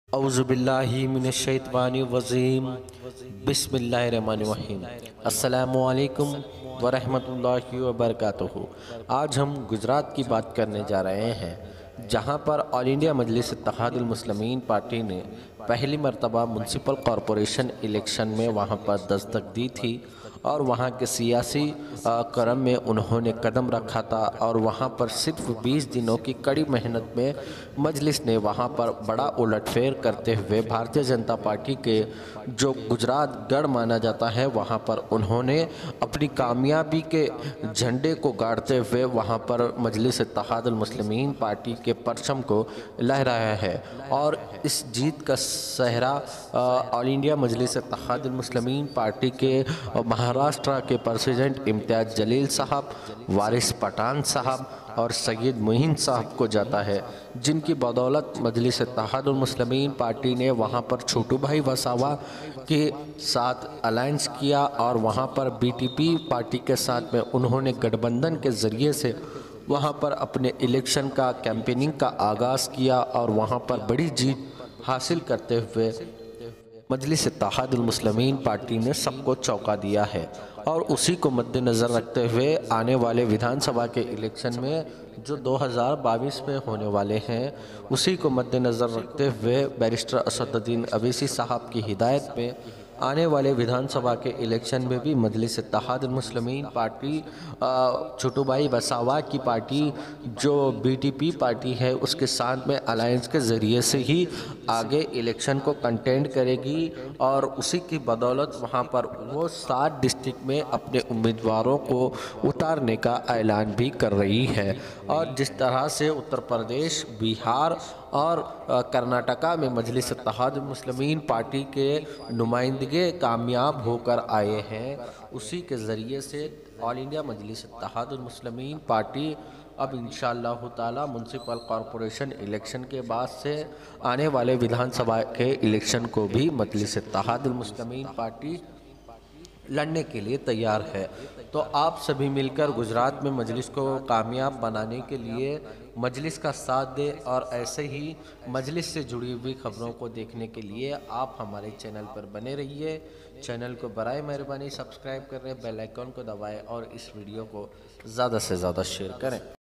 औज़ुबिल्लाहि मिनश्शैतानिर्रजीम बिस्मिल्लाहिर्रहमानिर्रहीम। अस्सलामु अलैकुम वरहमतुल्लाहि वबरकातुहू। आज हम गुजरात की बात करने जा रहे हैं, जहां पर all India Majlis Ittehadul Muslimeen party ने पहली मरतबा म्यूनसिपल कॉरपोरेशन इलेक्शन में वहां पर दस्तक दी थी और वहां के सियासी क्रम में उन्होंने कदम रखा था। और वहां पर सिर्फ 20 दिनों की कड़ी मेहनत में मजलिस ने वहां पर बड़ा उलटफेर करते हुए भारतीय जनता पार्टी के जो गुजरात गढ़ माना जाता है वहां पर उन्होंने अपनी कामयाबी के झंडे को गाड़ते हुए वहां पर मजलिस इत्तेहादुल मुस्लिमीन पार्टी के परचम को लहराया है। और इस जीत का सहरा all India Majlis Ittehadul Muslimeen party के महाराष्ट्र के प्रेसिडेंट इम्तियाज़ जलील साहब, वारिस पठान साहब और सैयद मोइन साहब को जाता है, जिनकी बदौलत मजलिस इत्तेहादुल मुस्लिमीन पार्टी ने वहां पर छोटू भाई वसावा के साथ अलायंस किया और वहां पर बीटीपी पार्टी के साथ में उन्होंने गठबंधन के ज़रिए से वहां पर अपने इलेक्शन का कैंपेनिंग का आगाज़ किया और वहां पर बड़ी जीत हासिल करते हुए मजलिस इत्तेहादुल मुस्लिमीन पार्टी ने सबको चौंका दिया है। और उसी को मद्देनज़र रखते हुए आने वाले विधानसभा के इलेक्शन में जो 2022 में होने वाले हैं, उसी को मद्देनज़र रखते हुए बैरिस्टर असदुद्दीन अवैसी साहब की हिदायत में आने वाले विधानसभा के इलेक्शन में भी मजलिस इत्तेहादुल मुस्लिमीन पार्टी छोटू भाई वसावा की पार्टी जो बीटीपी पार्टी है उसके साथ में अलायंस के ज़रिए से ही आगे इलेक्शन को कंटेंड करेगी। और उसी की बदौलत वहां पर वो 7 डिस्ट्रिक्ट में अपने उम्मीदवारों को उतारने का ऐलान भी कर रही है। और जिस तरह से उत्तर प्रदेश, बिहार और कर्नाटका में मजलिस इत्तेहादुल मुस्लिमीन पार्टी के नुमाइंदगे कामयाब होकर आए हैं, उसी के ज़रिए से all India Majlis Ittehadul Muslimeen party अब इंशाअल्लाह ताला म्यूनसिपल कॉरपोरेशन इलेक्शन के बाद से आने वाले विधानसभा के इलेक्शन को भी मजलिस इत्तेहादुल मुस्लिमीन पार्टी लड़ने के लिए तैयार है। तो आप सभी मिलकर गुजरात में मजलिस को कामयाब बनाने के लिए मजलिस का साथ दें और ऐसे ही मजलिस से जुड़ी हुई खबरों को देखने के लिए आप हमारे चैनल पर बने रहिए। चैनल को बराए मेहरबानी सब्सक्राइब करें, बेल आइकन को दबाएं और इस वीडियो को ज़्यादा से ज़्यादा शेयर करें।